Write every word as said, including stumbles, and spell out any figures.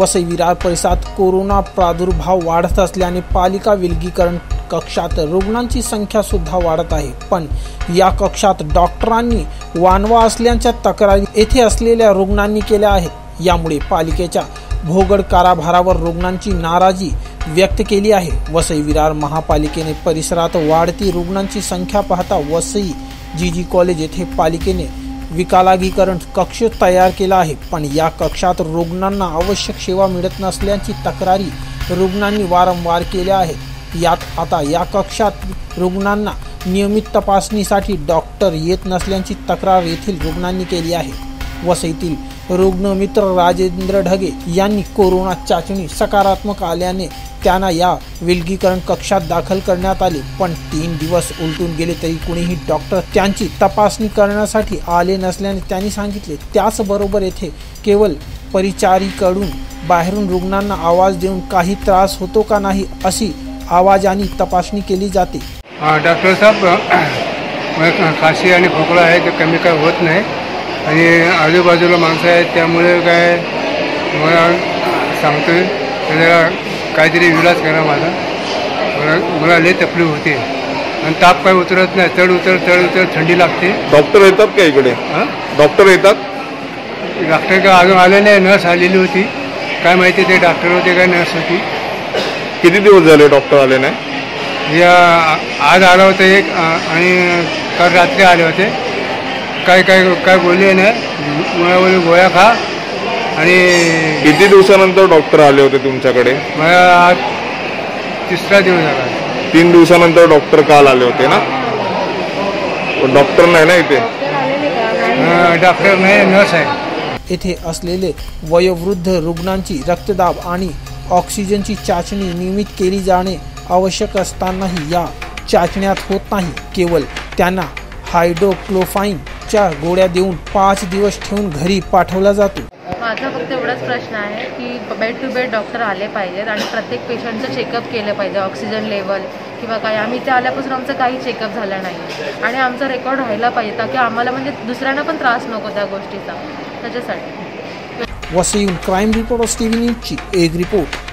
वसई विरार परिसरात कोरोना प्रादुर्भाव वाढत असल्याने पालिका विलगीकरण कक्षात रुग्णांची संख्या सुद्धा वाढत आहे। पण या कक्षात डॉक्टरांनी वानवा असल्याच्या तक्रारी येथे असलेल्या रुग्णांनी केल्या आहेत। यामुळे पालिकेच्या भोगड कारभारावर रुग्णांची नाराजी व्यक्त केली आहे। वसई विरार महापालिकेने परिसरात वाढती रुग्णांची संख्या पाहता वसई जीजी कॉलेज येथे पालिकेने विकलांगीकरण कक्ष तयार केला आहे। पण या कक्षात रुग्णांना आवश्यक सेवा मिळत नसल्याची तक्रारी रुग्णांनी वारंवार केल्या आहेत। यात आता या कक्षात रुग्णांना नियमित तपासणीसाठी डॉक्टर येत नसल्याची तक्रार येथील रुग्णांनी केली आहे। वसईतील रुग्णमित्र राजेंद्र ढगे यांनी कोरोना चाचणी सकारात्मक आल्याने त्यांना या विलगीकरण कक्षात दाखल करण्यात आले। पण तीन दिवस उलटून गेले तरी कुणीही डॉक्टर त्यांची तपासणी करण्यासाठी आले नसल्याने त्यांनी सांगितले। त्याचबरोबर येथे केवळ परिचारिकडून बाहेरून रुग्णांना आवाज देऊन काही त्रास होतो का नाही अशी आवाजाने तपासणी केली जाते। डॉक्टर साहेब खासी आणि खोकला आहे ते कमी काय होत नाही आणि आजूबाजूला माणसं आहेत त्यामुळे काय मला सांगतोय त्याला काहीतरी इलाज करा माझा मला मला लई तकलीफ होते आणि ताप काय उतरत नाही, चढ उतर चढ उतर थंडी लागते। डॉक्टर येतात का इकडे? हां डॉक्टर येतात? डॉक्टर काय अजून आले नाही, नर्स आलेली होती, काय माहिती ते डॉक्टर होते काय नर्स होती। किती दिवस झाले डॉक्टर आले नाही? या आज आला होता एक आणि काल रात्री आले होते, काय काय काय बोलले नाही, मला बोलले गोळ्या खा। आणि किती दिवसानंतर डॉक्टर आले होते तुमच्याकडे? मला आज तिसरा दिवस झाला। तीन दिवसानंतर डॉक्टर काल आले होते ना? डॉक्टर नाही ना इथे? डॉक्टर नाही, नर्स आहे। येथे असलेले वयोवृद्ध रुग्णांची रक्तदाब आणि ऑक्सिजनची चाचणी नियमित केली जाणे आवश्यक असतानाही या चाचण्यात होत नाही। केवळ त्यांना हायड्रोक्लोफाईनच्या गोळ्या देऊन पाच दिवस ठेवून घरी पाठवला जातो। माझा फक्त एवढाच प्रश्न आहे की बेड टू बेड डॉक्टर आले पाहिजेत आणि प्रत्येक पेशंटचं चेकअप केलं पाहिजे, ऑक्सिजन लेवल किंवा काय। आम्ही इथे आल्यापासून आमचं काही चेकअप झालं नाही आणि आमचा रेकॉर्ड राहायला पाहिजे ताकी आम्हाला म्हणजे दुसऱ्यांना पण त्रास नको त्या गोष्टीचा, त्याच्यासाठी। वसईहून क्राईम रिपोर्टर्स टीव्ही न्यूजची एक रिपोर्ट।